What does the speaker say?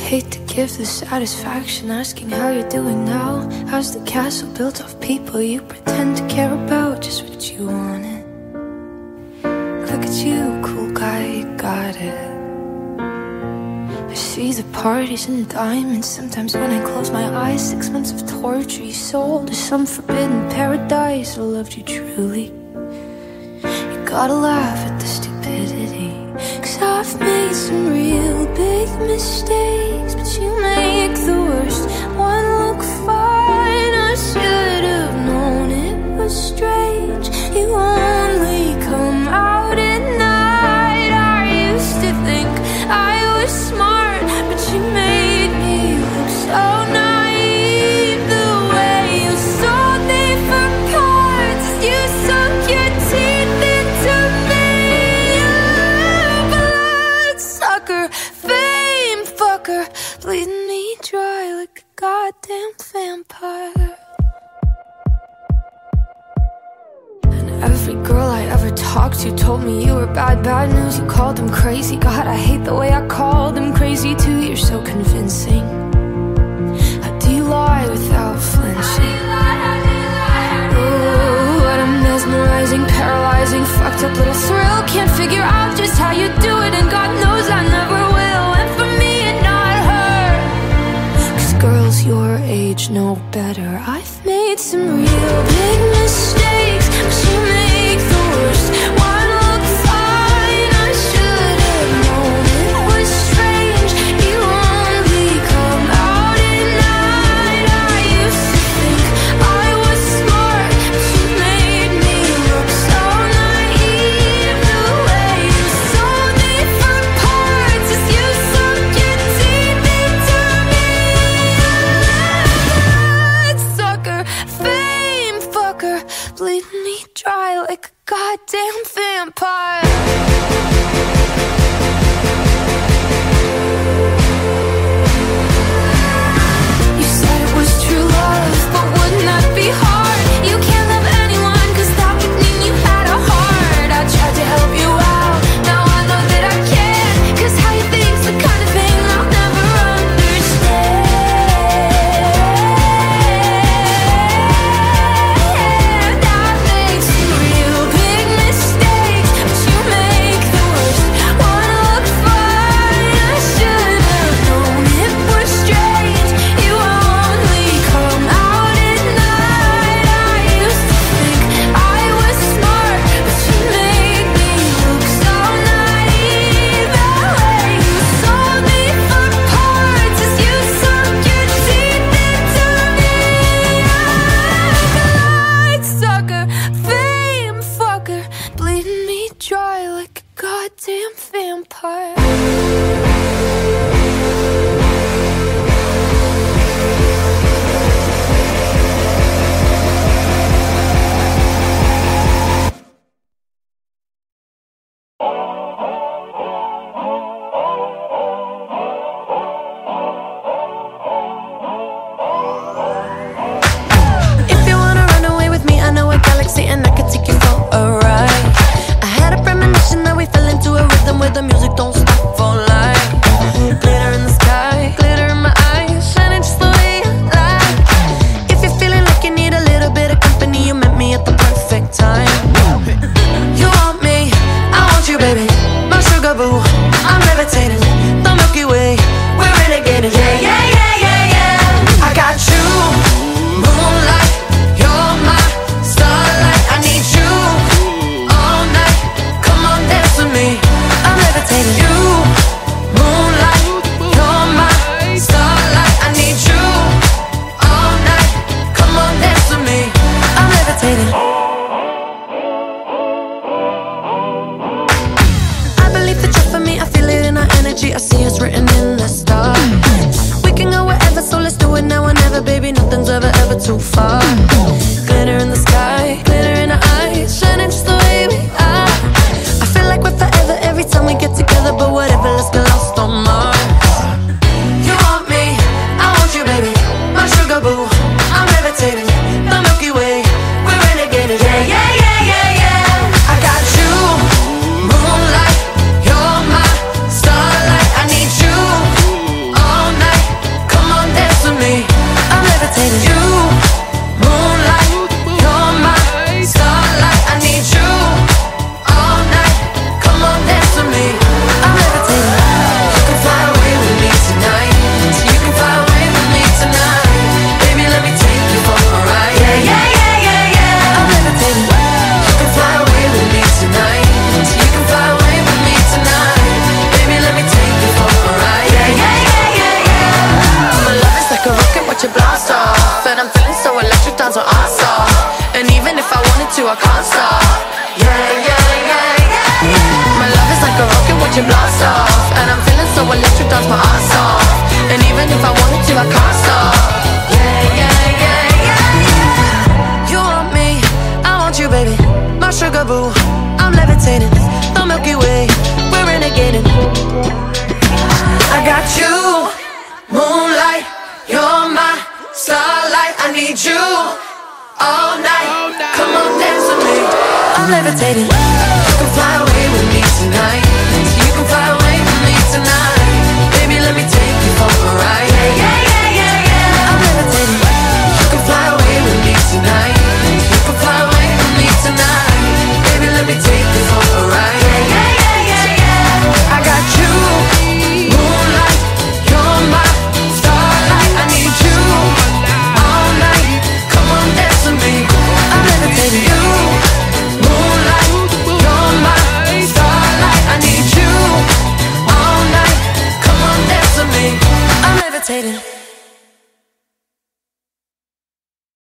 hate to give the satisfaction asking how you're doing now. How's the castle built off people you pretend to care about? Just what you wanted. Look at you, cool guy, you got it. I see the parties and diamonds. Sometimes when I close my eyes, 6 months of torture you sold to some forbidden paradise. I loved you truly. You gotta laugh at the stupidity, 'cause I've made some real big mistakes, but you make the worst one look fine. I should have known it was strange. You only come out at night. I used to think I was smart, but you made me look so naïve. The way you sold me for parts, you sunk your teeth into me. Bloodsucker, famefucker, bleeding me dry like a goddamn vampire. And every girl I ever talked to told me you were bad, bad news. You called them crazy. God, I hate the way I called them crazy too. You're so convincing. How do you lie without flinching? Oh, what a mesmerizing, paralyzing, fucked up little thrill. Can't figure out just how you do it, and God knows I never will. And for me and not her, 'cause girls your age know better. I've made some real big mistakes, but you make the worst one look fine. I should have known it was strange. You only come out at night. I used to think I was smart, but you made me look so naïve. The way you sold me for parts is you sunk your teeth into me. Bloodsucker, famefucker, dance my ass off. And even if I wanted to, I can't stop. Yeah, yeah, yeah, yeah. My love is like a rocket watching blast off. And I'm feeling so electric, dance my ass off. And even if I wanted to, I can't stop. Yeah, yeah, yeah, yeah. You want me, I want you, baby. My sugar boo, I'm levitating. The Milky Way, we're renegading. I got you, moonlight, you're my starlight. I need you all night. Come on, dance with me. I'm levitating. You can fly away with me tonight. You can fly away with me tonight. Baby, let me take you for a ride. Yeah, yeah, yeah, yeah, yeah. I'm levitating. You can fly away with me tonight. You can fly away with me tonight. Baby, let me take you for a ride. Yeah, yeah, yeah, yeah, yeah. I got you, moonlight, you're my starlight. I need you all night. Come on, dance with me. I'm levitating. You, moonlight, you're my starlight. I need you all night. Come on, dance with me. I'm levitating.